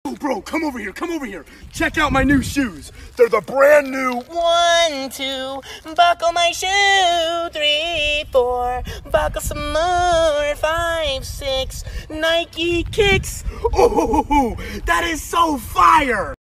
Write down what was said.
Oh, bro, come over here, come over here. Check out my new shoes. They're the brand new 1, 2, buckle my shoe. 3, 4, buckle some more. 5, 6, Nike kicks. Ooh, that is so fire.